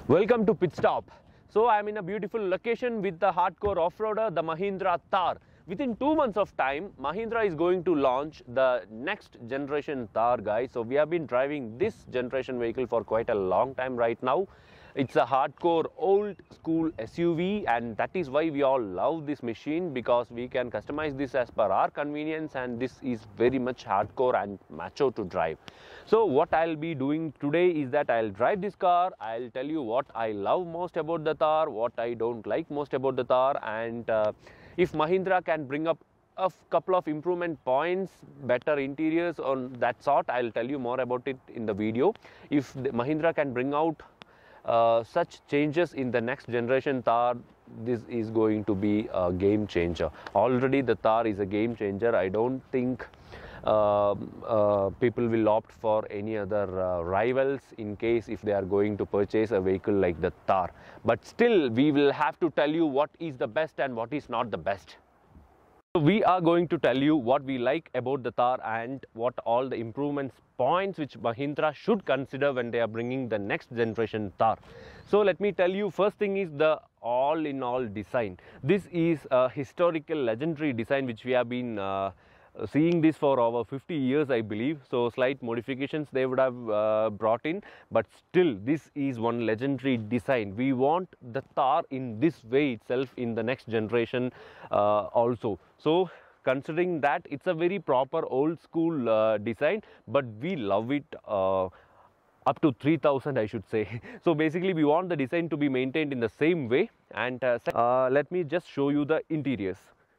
Welcome to Pit Stop. So I am in a beautiful location with the hardcore off-roader, the Mahindra Thar. Within 2 months of time, Mahindra is going to launch the next generation Thar, guys. So we have been driving this generation vehicle for quite a long time right now. It's a hardcore old school SUV, and that is why we all love this machine, because we can customize this as per our convenience, and this is very much hardcore and macho to drive. So what I'll be doing today is that I'll drive this car, I'll tell you what I love most about the Thar, what I don't like most about the Thar, and if Mahindra can bring up a couple of improvement points, better interiors on that sort, I'll tell you more about it in the video. If Mahindra can bring out such changes in the next generation Thar, this is going to be a game changer. Already the Thar is a game changer. I don't think people will opt for any other rivals in case if they are going to purchase a vehicle like the Thar. But still, we will have to tell you what is the best and what is not the best. So we are going to tell you what we like about the Thar and what all the improvements points which Mahindra should consider when they are bringing the next generation Thar. So let me tell you, first thing is the all-in-all design. This is a historical legendary design which we have been seeing this for over 50 years, I believe. So slight modifications they would have brought in, but still this is one legendary design. We want the Thar in this way itself in the next generation also. So considering that, it's a very proper old school design, but we love it up to 3000, I should say. So basically we want the design to be maintained in the same way, and let me just show you the interiors.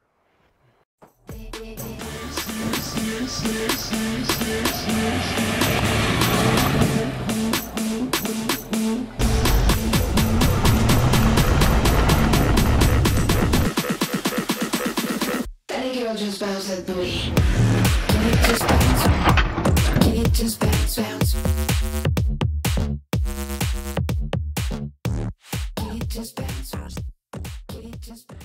Any girl just bounce that booty. Can it just bounce? Can it just bounce, bounce? Can it just bounce? Can it just bounce?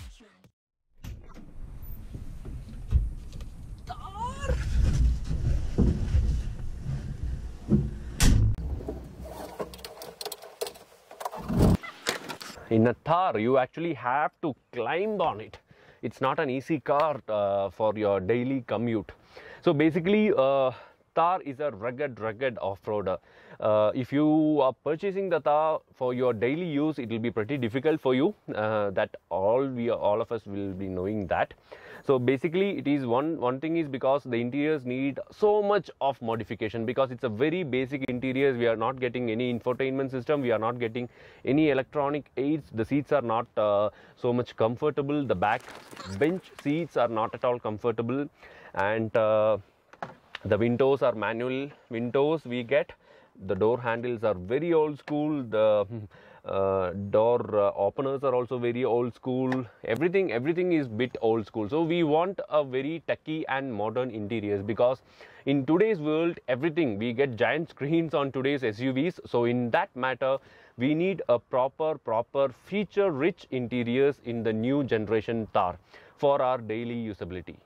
In a Thar, you actually have to climb on it. It's not an easy car for your daily commute. So basically, Thar is a rugged off-roader. If you are purchasing the Thar for your daily use, it will be pretty difficult for you. That all of us will be knowing that. So basically, it is one thing is because the interiors need so much of modification, because it's a very basic interiors. We are not getting any infotainment system. We are not getting any electronic aids. The seats are not so much comfortable. The back bench seats are not at all comfortable, and the windows are manual windows we get. The door handles are very old school. The door openers are also very old school. Everything is bit old school. So we want a very techy and modern interiors, because in today's world, everything we get giant screens on today's SUVs. So in that matter, we need a proper feature rich interiors in the new generation Thar for our daily usability.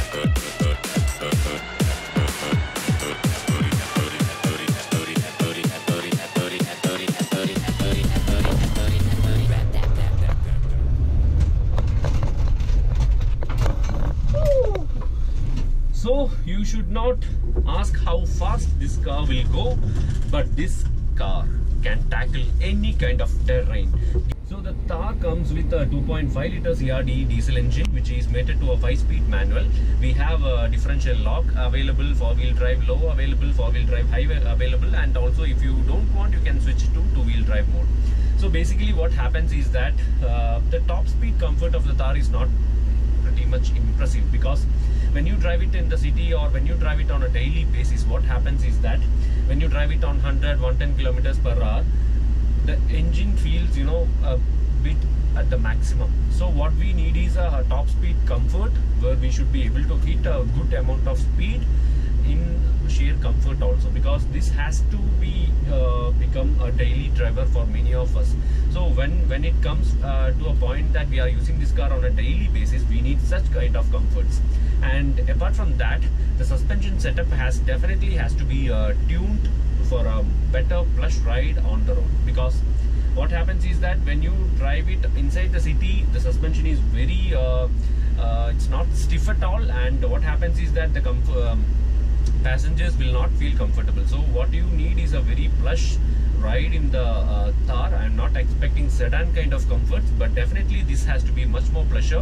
So you should not ask how fast this car will go, but this car can tackle any kind of terrain. So the Thar comes with a 2.5 litre CRD diesel engine, which is mated to a 5-speed manual. We have a differential lock available, 4-wheel drive low available, 4-wheel drive high available, and also if you don't want, you can switch to 2-wheel drive mode. So basically what happens is that the top speed comfort of the Thar is not pretty much impressive, because when you drive it in the city or when you drive it on a daily basis, what happens is that when you drive it on 110 kilometers per hour, the engine feels, a bit at the maximum. So what we need is a top speed comfort, where we should be able to hit a good amount of speed in sheer comfort also, because this has to be become a daily driver for many of us. So when it comes to a point that we are using this car on a daily basis, we need such kind of comforts. And apart from that, the suspension setup definitely has to be tuned for a better plush ride on the road, because what happens is that when you drive it inside the city, the suspension is very it's not stiff at all, and what happens is that the passengers will not feel comfortable. So what you need is a very plush ride in the Thar. I am not expecting sedan kind of comforts, but definitely this has to be much more plush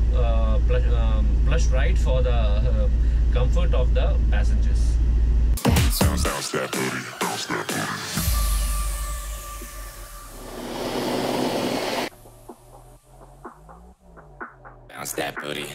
ride for the comfort of the passengers. Bounce that booty, bounce that booty. Bounce that booty.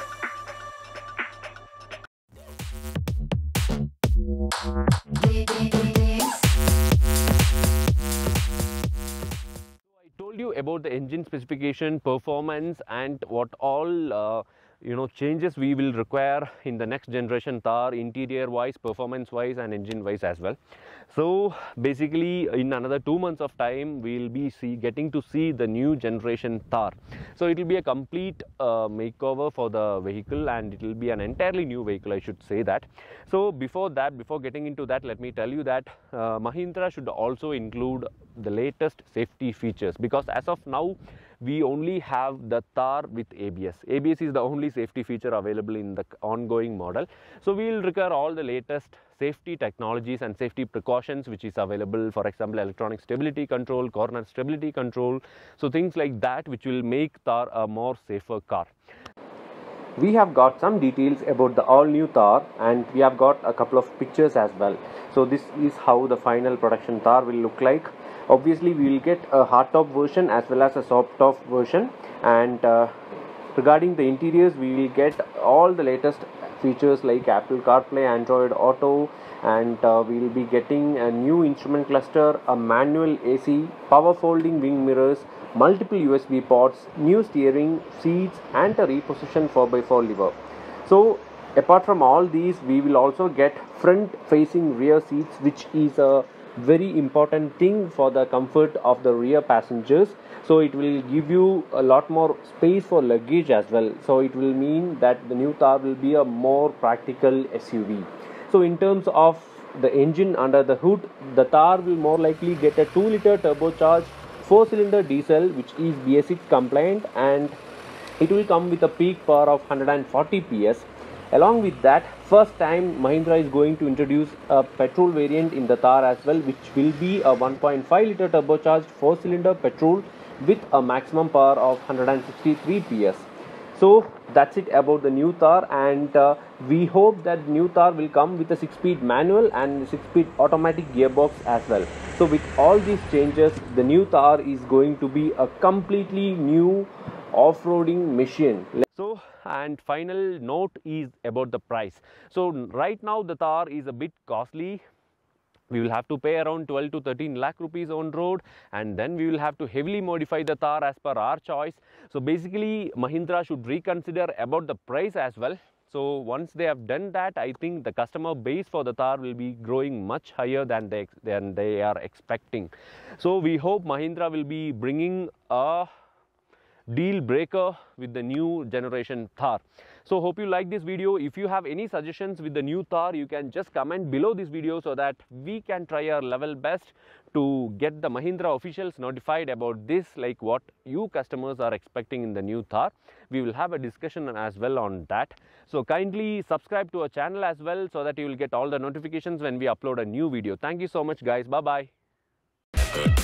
I told you about the engine specification, performance, and what all changes we will require in the next generation Thar, interior wise, performance wise, and engine wise as well. So basically in another 2 months of time we will be getting to see the new generation Thar. So it will be a complete makeover for the vehicle, and it will be an entirely new vehicle, I should say that. So before getting into that, let me tell you that Mahindra should also include the latest safety features, because as of now we only have the Thar with ABS. ABS is the only safety feature available in the ongoing model. So we will require all the latest safety technologies and safety precautions which is available, for example electronic stability control, corner stability control, so things like that which will make Thar a more safer car. We have got some details about the all new Thar, and we have got a couple of pictures as well. So this is how the final production Thar will look like. Obviously we will get a hardtop version as well as a soft top version, and regarding the interiors we will get all the latest features like Apple CarPlay, Android Auto, and we will be getting a new instrument cluster, a manual AC, power folding wing mirrors, multiple USB ports, new steering, seats, and a reposition 4x4 lever. So apart from all these, we will also get front facing rear seats, which is a very important thing for the comfort of the rear passengers. So it will give you a lot more space for luggage as well. So it will mean that the new Thar will be a more practical SUV. So in terms of the engine under the hood, the Thar will more likely get a 2-liter turbocharged 4-cylinder diesel which is BS6 compliant, and it will come with a peak power of 140 PS. Along with that, first time Mahindra is going to introduce a petrol variant in the Thar as well, which will be a 1.5-liter turbocharged 4-cylinder petrol with a maximum power of 163 PS. So that's it about the new Thar, and we hope that new Thar will come with a 6-speed manual and 6-speed automatic gearbox as well. So with all these changes, the new Thar is going to be a completely new off-roading machine. So, and final note is about the price. So right now the Thar is a bit costly. We will have to pay around 12 to 13 lakh rupees on road, and then we will have to heavily modify the Thar as per our choice. So basically Mahindra should reconsider about the price as well. So once they have done that, I think the customer base for the Thar will be growing much higher than they are expecting. So we hope Mahindra will be bringing a deal breaker with the new generation Thar. So hope you like this video. If you have any suggestions with the new Thar, you can just comment below this video so that we can try our level best to get the Mahindra officials notified about this, like what you customers are expecting in the new Thar. We will have a discussion as well on that. So kindly subscribe to our channel as well so that you will get all the notifications when we upload a new video. Thank you so much guys. Bye bye.